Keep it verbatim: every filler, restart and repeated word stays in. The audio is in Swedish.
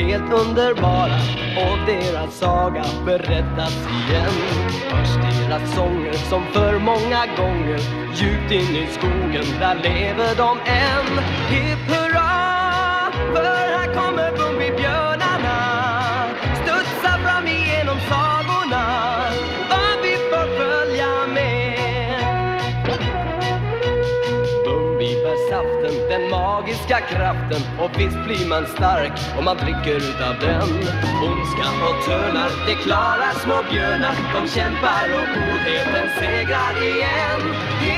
helt underbara, och deras saga berättas igen. Hörs deras sånger som för många gånger, djupt in i skogen, där lever de än. Hipp hurra, för här kommer Bumbibjörnarna, studsar fram igenom sagorna, och vi får följa med. Bumbibärsaften, den magiska kraften, och visst blir man stark om man dricker utav den. Ondska och törnar, det klarar små björnar, de kämpar och godheten segrar igen.